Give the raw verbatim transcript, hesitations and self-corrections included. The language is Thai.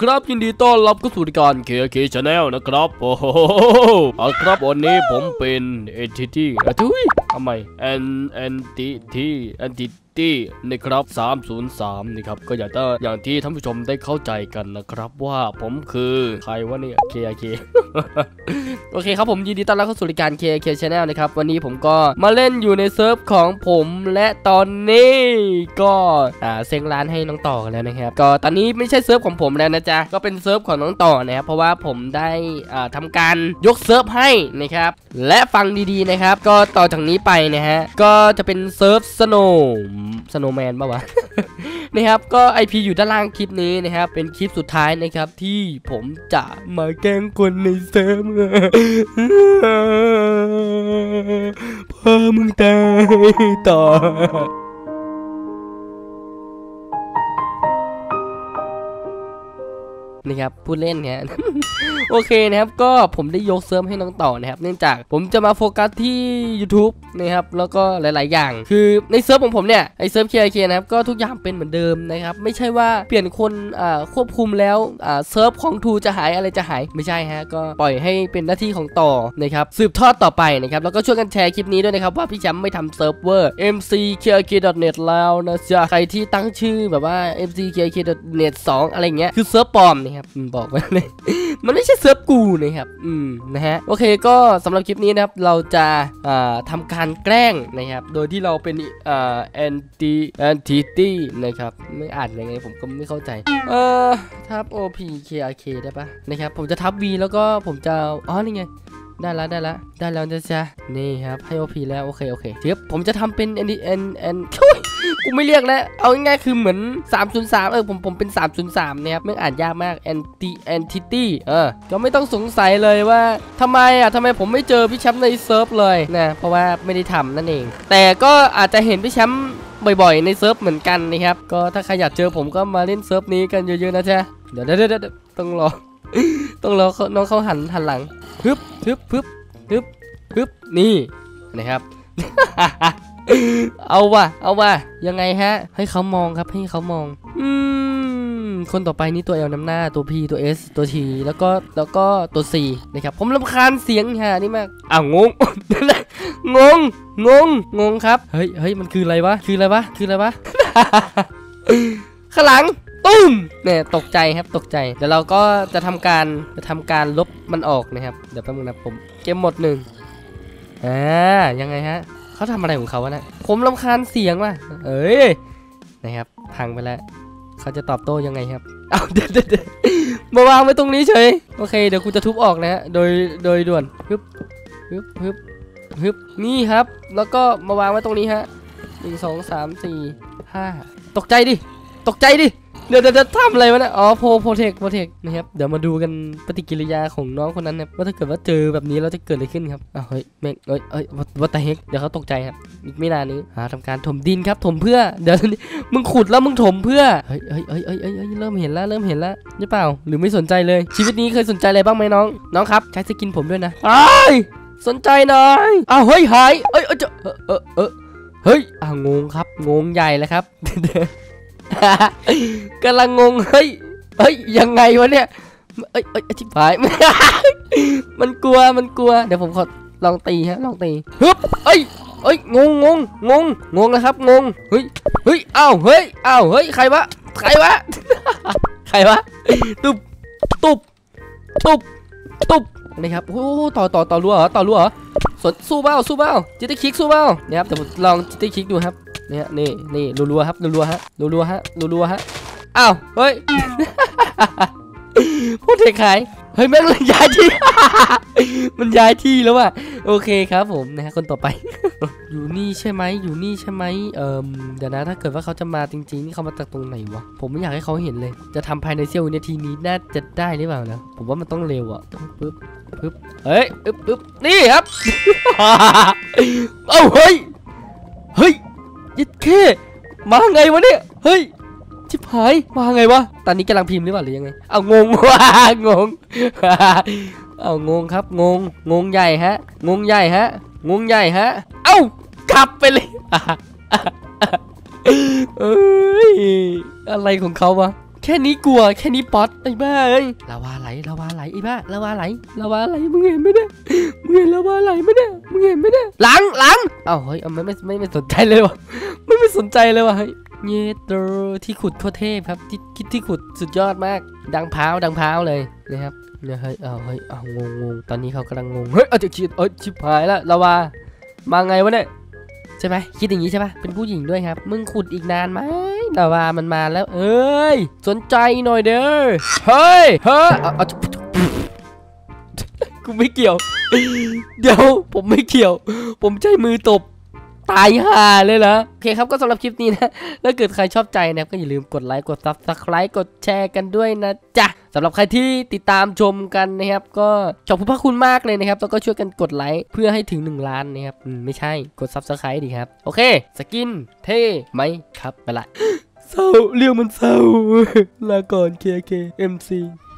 ครับยินดีต้อนรับเข้าสู่รายการ เค เค Channel นะครับโอ้โหเอาครับวันนี้ผมเป็น Entity อะทุยทำไม N Entity Entity นะครับสามศูนย์สามนะครับก็อย่างที่อย่างที่ท่านผู้ชมได้เข้าใจกันนะครับว่าผมคือใครวะเนี่ย เค เค โอเคครับผมยินดีต้อนรับเข้าสู่รายการ เค เค Channel นะครับวันนี้ผมก็มาเล่นอยู่ในเซิร์ฟของผมและตอนนี้ก็อ่าเซ็งร้านให้น้องต่อกันแล้วนะครับก็ตอนนี้ไม่ใช่เซิร์ฟของผมแล้วนะจ๊ะก็เป็นเซิร์ฟของน้องต่อนะครับเพราะว่าผมได้อ่าทำการยกเซิร์ฟให้นะครับและฟังดีๆนะครับก็ต่อจากนี้ไปนะฮะก็จะเป็นเซิร์ฟสโนว์สโนว์แมนป่าวะ นะครับก็ ไอ พี อยู่ด้านล่างคลิปนี้นะครับเป็นคลิปสุดท้ายนะครับที่ผมจะมาแกล้งคนในเซิร์ฟพ่อมึงตายต่อนะครับพูดเล่นเนี่ย โอเคนะครับก็ผมได้ยกเซิร์ฟให้น้องต่อนะครับเนื่องจากผมจะมาโฟกัสที่ YouTube นะครับแล้วก็หลายๆอย่างคือในเซิร์ฟของผมเนี่ยไอเซิร์ฟ เค เค นะครับก็ทุกอย่างเป็นเหมือนเดิมนะครับไม่ใช่ว่าเปลี่ยนคนอ่าควบคุมแล้วอ่าเซิร์ฟของทูจะหายอะไรจะหายไม่ใช่ฮะก็ปล่อยให้เป็นหน้าที่ของต่อนะครับสืบทอดต่อไปนะครับแล้วก็ช่วยกันแชร์คลิปนี้ด้วยนะครับว่าพี่แชมป์ไม่ทำเซิร์ฟเวอร์ เอ็ม ซี เค เค ดอท เน็ต แล้วนะจ๊ะใครที่ตั้งชื่อแบบว่า เอ็ม ซี เค เค ดอท เน็ต สอง อะไรเงี้ยคือเซิร์ฟปลอมนะครับบอกไว้เลย มันไม่ใช่เซิร์ฟกูนะครับอืมนะฮะโอเคก็สำหรับคลิปนี้นะครับเราจะอ่าทำการแกล้งนะครับโดยที่เราเป็นอ่า anti entity นะครับไม่อ่านยังไงผมก็ไม่เข้าใจเอ่อทับ โอ พี เค อาร์ เค ได้ปะนะครับผมจะทับ V แล้วก็ผมจะอ๋อนี่ไงได้แล้วได้แล้วได้แล้วนะจ๊ะนี่ครับให้ โอ พี แล้วโอเคโอเคเดี๋ยวผมจะทำเป็น n n n กูไม่เรียกแล้วเอาง่ายๆคือเหมือนสามศูนย์สามเออผมผมเป็นสามศูนย์สามนะครับไม่อ่านยากมาก anti entity เออก็ไม่ต้องสงสัยเลยว่าทำไมอ่ะทำไมผมไม่เจอพี่แชมป์ในเซิร์ฟเลยนะเพราะว่าไม่ได้ทำนั่นเองแต่ก็อาจจะเห็นพี่แชมป์บ่อยๆในเซิร์ฟเหมือนกันนะครับก็ถ้าใครอยากเจอผมก็มาเล่นเซิร์ฟนี้กันเยอะๆนะจ๊ะเดี๋ยวเดี๋ยวเดี๋ยวต้องรอต้องรอน้องเขาหันหันหลังฮึบฮึบฮึบฮึบฮึบนี่นะครับ เอาว่ะเอาว่ะยังไงฮะให้เขามองครับให้เขามองอืมคนต่อไปนี่ตัว L นำหน้าตัว P ตัว S ตัว T แล้วก็แล้วก็ตัว C นะครับผมรำคาญเสียงฮะนี่มากอ้าวงง งงงงงงครับเฮ้ยเฮ้ยมันคืออะไรวะคืออะไรวะคืออะไรวะ ข้างหลังตุ้มเนี่ยตกใจครับตกใจเดี๋ยวเราก็จะทำการจะทำการลบมันออกนะครับเดี๋ยวแป๊บนึงนะผมเกมหมดหนึ่งอ่ายังไงฮะเขาทำอะไรของเขาวะนะผมรำคาญเสียงว่ะเอ้ยนะครับพังไปแล้วเขาจะตอบโต้ยังไงครับเอาเดี๋ยวเดี๋ยวมาวางไว้ตรงนี้เฉยโอเคเดี๋ยวกูจะทุบออกนะฮะโดยโดยด่วนฮึบฮึบฮึบฮึบนี่ครับแล้วก็มาวางไว้ตรงนี้ฮะหนึ่งสองสามสี่ห้าตกใจดิตกใจดิเดี๋ยวจะทำอะไรวะเนี่ยอ๋อโพโพเทคโพเทคนะครับเดี๋ยวมาดูกันปฏิกิริยาของน้องคนนั้นนะว่าถ้าเกิดว่าเจอแบบนี้เราจะเกิดอะไรขึ้นครับอ้าวเฮ้ยแม่งเอ้ยเอ้ยวัตถุเฮกเดี๋ยวเขาตกใจครับอีกไม่นานนี้หาทำการถมดินครับถมเพื่อเดี๋ยวมึงขุดแล้วมึงถมเพื่อเฮ้ยเฮ้ยเฮ้ยเฮ้ยเฮ้ยเริ่มเห็นแล้วเริ่มเห็นแล้วหรือเปล่าหรือไม่สนใจเลยชีวิตนี้เคยสนใจอะไรบ้างไหมน้องน้องครับใช้สกินผมด้วยนะไอ้สนใจหน่อยอ้าวเฮ้ยหายเอ้ยเออเออเออเฮ้ยอ้าวงงครับงงใหญ่แล้วครับกำลังงงเฮ้ยเฮ้ยยังไงวะเนี่ยเอ้ยเอ้ยชิบหาย มันกลัวมันกลัวเดี๋ยวผมขอลองตีฮะลองตีฮึบเอ้ยเอ้ยงงงงงงงงนะครับงงเฮ้ยเฮ้ยอ้าวเฮ้ยอ้าวเฮ้ยใครวะใครวะ ใครวะตุบตุบตุบตุบนี่ครับโอ้ต่อต่อต่อรัวเหรอต่อรัวเหรอสู้เบ้าสู้เบ้าจิตติคิกสู้เบ้าเนี่ยครับเดี๋ยวผมลองจิตติคิกดูครับเนี่ยนี่นี่รัวๆครับรัวๆฮะรัวๆฮะรัวๆฮะอ้าวเฮ้ย พูดเทขายเฮ้ยแม่งมันย้ายที่ มันย้ายที่แล้วว่ะโอเคครับผมนะฮะคนต่อไป อยู่นี่ใช่ไหมอยู่นี่ใช่ไหมเอ่อเดี๋ยวนะถ้าเกิดว่าเขาจะมาจริงๆนี่เขามาจากตรงไหนวะผมไม่อยากให้เขาเห็นเลยจะทำภายในเสี้ยววินาทีนี้น่าจะได้หรือเปล่านะผมว่ามันต้องเร็วอ่ะปึ๊บปึ๊บเฮ้ยปึ๊บปึ๊บนี่ครับ เอ้าเฮ้ยเฮ้ยยิดแค่มาไงวะเนี่ยเฮ้ยชิบหายมาไงวะตอนนี้กำลังพิมพ์หรือเปล่าหรือยังไงเอางงว่างงเอางงครับงงงงใหญ่ฮะงงใหญ่ฮะงงใหญ่ฮะเอ้ากลับไปเลยเอ้ยอะไรของเขาวะแค่นี้กลัวแค่นี้ป๊อตไอ้บ้าเอ้ยลาวาไหลลาวาไหลไอ้บ้าลาวาไหลลาวาไหลมึงเห็นไหมเนี่ยมึงเห็นลาวาไหลไหมเนี่ยมึงเห็นไหมเนี่ยหลังหลังเอ้าเฮ้ยไม่ไม่ไม่ไม่สนใจเลยวะไม่ไม่สนใจเลยวะเฮ้ยเยเตอร์ที่ขุดโคตรเทพครับที่คิดที่ขุดสุดยอดมากดังพร้าวดังพร้าวเลยนะครับเนี่ยเฮ้ยเอ้าเฮ้ยเอ้างงงงตอนนี้เขากำลังงงเฮ้ยเอาจะคิดเอ้ยชิบหายแล้วลาวามาไงวะเนี่ยใช่ไหมคิดอย่างนี้ใช่ปะเป็นผู้หญิงด้วยครับมึงขุดอีกนานไหมลาวามันมาแล้วเอ้ยสนใจหน่อยเด้อเฮ้ยเฮ้ยเอาเอากูไม่เกี่ยวเดี๋ยวผมไม่เกี่ยวผมใช้มือตบตายห่าเลยเหรอโอเคครับก็สำหรับคลิปนี้นะถ้าเกิดใครชอบใจนะครับก็อย่าลืมกดไลค์กดซับสไครต์กดแชร์กันด้วยนะจ๊ะสำหรับใครที่ติดตามชมกันนะครับก็ขอบพระคุณมากเลยนะครับแล้วก็ช่วยกันกดไลค์เพื่อให้ถึงหนึ่งล้านนะครับไม่ใช่กดซับสไครต์ดีครับโอเคสกินเท่ไหมครับไปละเศร้าเรียวมันเศร้าลาก่อน เค เค เอ็ม ซี